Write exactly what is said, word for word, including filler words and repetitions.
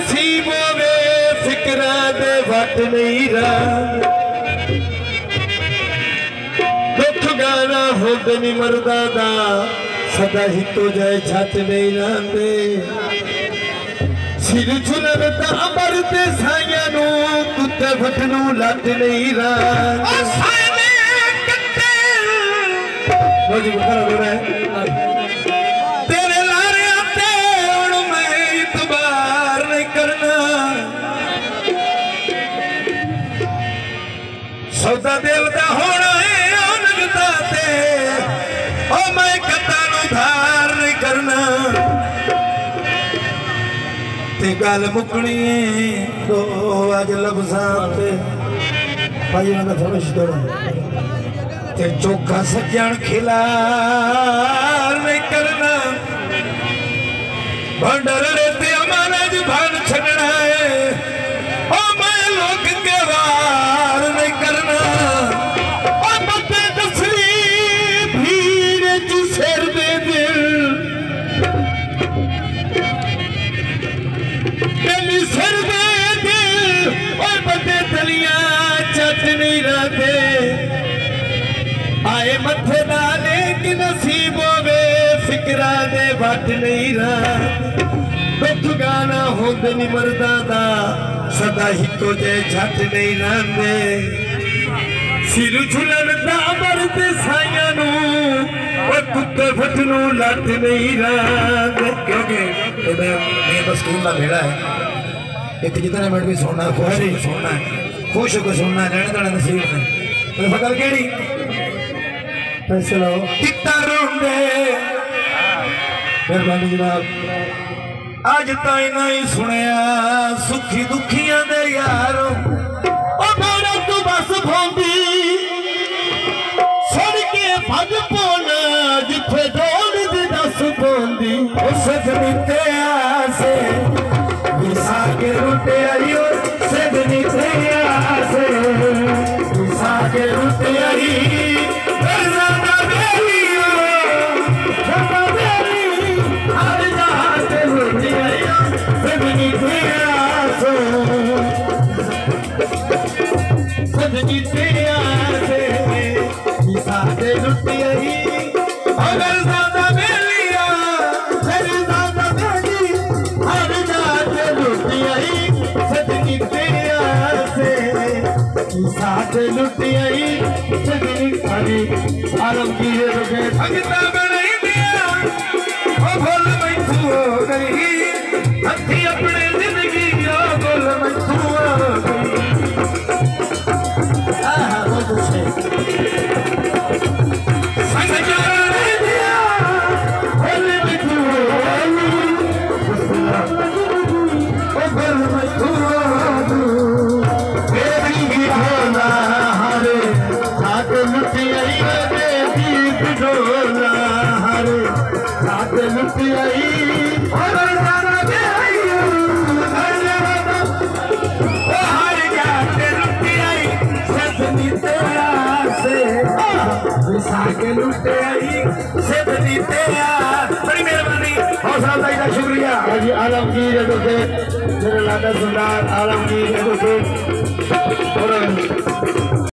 नसीब होवे फिक्रा दे वट नहीं रहा दुख गाना हो नहीं मरदा दा सदा ही तो जाए छत नहीं रहे सिर झुलन ता अमर ते साइया नू कुत्ते फटनू लट नहीं रहा तेरे लारे ते हुण मैं इतबार नहीं करना सौदा दिल दा होना है लगदा ते ओ मैं कदा नू धार नहीं करना ते गल मुकनी तो अज लफ्ज़ां ते भाई उन्हां दा थोड़ा शिदोड़ा ते चोखा सज्जन खिलार नहीं करना भंडर रेते अमाना ज भान छड़ना है ओ मैं लोग के वार नहीं करना ओ बते दसली भीड़ च सिर दे दिल दिल सिर दे दिल ओ बते तलियां चट नहीं रहते आए मथे डाले कि नसीब होवे फिक्रा दे वट नहीं रहा दुख गाना होंद नहीं मरदा दा सदा ही तो जे झट नहीं रहे सिर झुलन दा मरदे साइया नू ओ कुत्ते फटनू लट नहीं रहा क्योंकि मैं बस स्कूल का भेड़ा है एक जितने मिनट भी सुनना खुश ही सुनना है खुश होकर सुनना है रहने देना नसीब में तो फसल केड़ी पैसे लो कितना रोंदे मेहरबानी जनाब आज ताई नहीं सुनिया सुखी दुखियां दे यारो ओ मेरा तू बस भोंदी सुन के भज पोना जिथे ढोल दी दस पोंदी ओ सजनी ते आसे विसा के रुटे आईओ सजनी ते आसे विसा के रुटे आई सजनी तेरा से साथे लुटियाई अगर ज़्यादा मेलिया फिर ज़्यादा मेली हर जाते लुटियाई सजनी तेरा से साथे लुटियाई सजनी खाली आलमगीर रुके भगता बनाई दिया ओ भोल मैथू हो गई हथी अपने जिंदगी ओ भोल मैथू हो गई के लुटे आई सजनी तेरा बड़ी मेहरबानी हौसला अफजाई का शुक्रिया हाजी आलमगीर से मेरे लाडा सरदार आलमगीर से